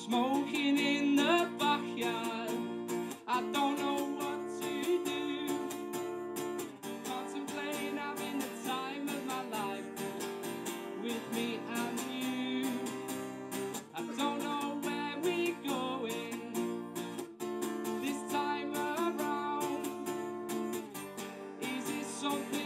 smoking in the backyard. I don't know what to do, contemplating having the time of my life with me and you. I don't know where we're going this time around. Is it something